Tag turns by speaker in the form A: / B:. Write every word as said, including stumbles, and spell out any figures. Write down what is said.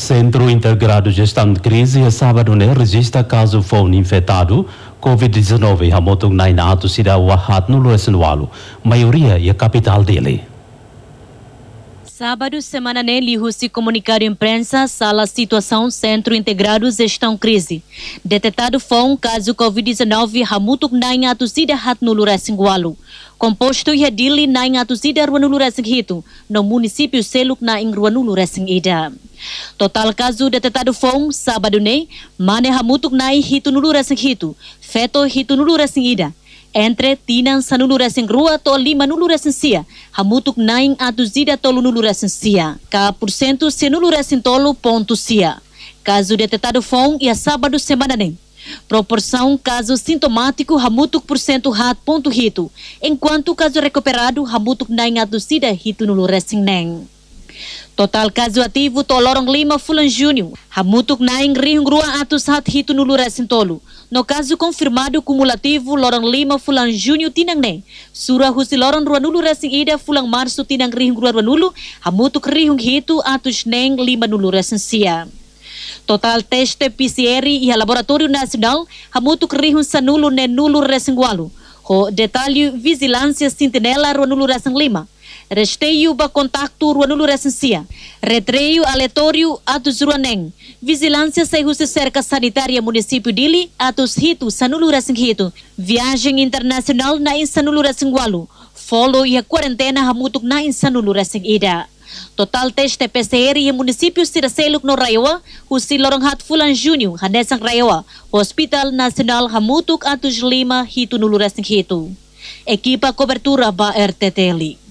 A: Centro Integrado de Gestão de Crise, a sábado, né, registra caso fone infectado covid dezenove, a moto na inato sida wahat no Luesenwalo, maioria e a capital dele.
B: Sábado, semana nele, se comunicar à imprensa, sala situação Centro Integrado Gestão Crise. Detetado foi um caso covid dezenove, hamutuk na inato sida hat no Luesenwalo. Composto e dili na inato sida ruanulu resing hito, no município Seluk na ing ruanulu resing ida. Total caso detetado foi sábado ne, mane hamutuk na hito nulu resing hito, feto hito nulu resing ida. Entre tinan sanulu resing rua to lima nulu resing sia, hamutuk naing atu zida tolu nulu resing sia, ka porcento senulu resing tolo ponto sia. Caso detetado foi e a sábado semana ne. Proporção caso sintomático hamutuk por cento hat ponto hito, enquanto caso recuperado hamutuk naing adusida hito no resing neng. Total caso ativo tolorong lima fulan junho, hamutuk naing rihung rua atus hat hito no resing tolo. No caso confirmado cumulativo lorong lima fulan junho tinang ne, surah husi lorong rua nulu resing ida fulang março tinang rihung rua nulu, hamutuk rihung hito atus neng lima nulu resing sia. Total teste P C R e a Laboratório Nacional hamutuk rihun sanulo ne nulo resingwalo. Ho detalhe vigilância sentinela ruanulo resing lima. Resteio ba contacto ruanulo resing sia. Retreio aleatório atus ruaneng. Vigilância sei husi cerca sanitária município dili atus hito sanulo resing hito. Viagem internacional na insanulo resingwalo. Follow e a quarentena hamutuk na insanulo resing ida. Total teste P C R e município Siraseluk no Raioa, husi lorong hat fulan junho, hanesang Raioa, Hospital Nacional hamutuk atus lima hito nulu resing hito. Equipa cobertura ba R T T L.